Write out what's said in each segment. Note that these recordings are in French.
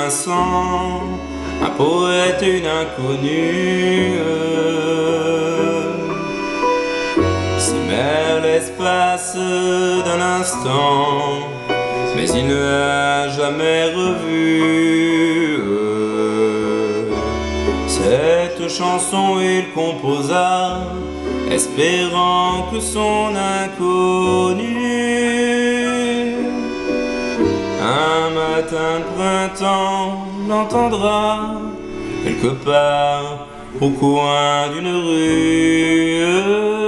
Vincent, un poète, une inconnue. S'émère l'espace d'un instant, mais il ne l'a jamais revu. Cette chanson il composa, espérant que son inconnu un matin de printemps l'entendra quelque part au coin d'une rue.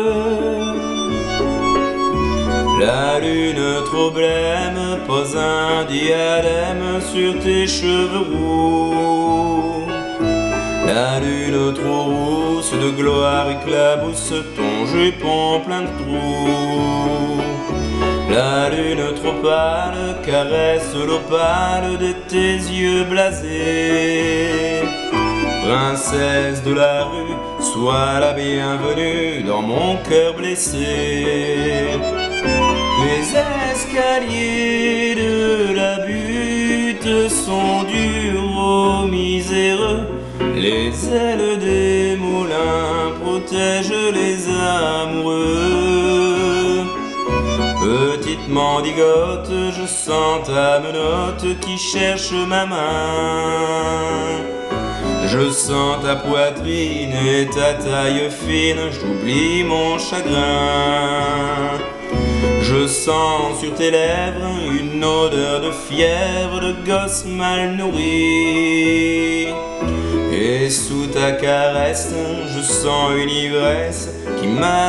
La lune trop blême pose un diadème sur tes cheveux roux. La lune trop rousse de gloire éclabousse ton jupon plein de trous. La lune trop pâle caresse l'opale de tes yeux blasés. Princesse de la rue, sois la bienvenue dans mon cœur blessé. Les escaliers de la butte sont durs aux miséreux. Les ailes des moulins protègent les amoureux. Petite mendigote, je sens ta menotte qui cherche ma main. Je sens ta poitrine et ta taille fine, j'oublie mon chagrin. Je sens sur tes lèvres une odeur de fièvre de gosse mal nourri. Et sous ta caresse, je sens une ivresse qui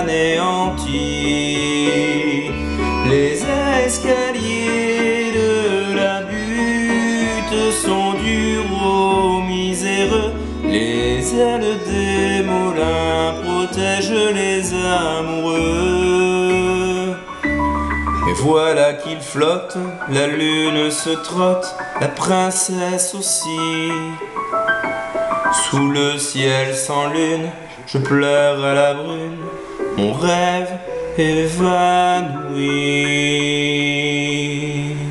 m'anéantit. Les escaliers de la butte sont durs aux miséreux. Les ailes des moulins protègent les amoureux. Et voilà qu'il flotte, la lune se trotte, la princesse aussi. Sous le ciel sans lune, je pleure à la brune, mon rêve évanoui.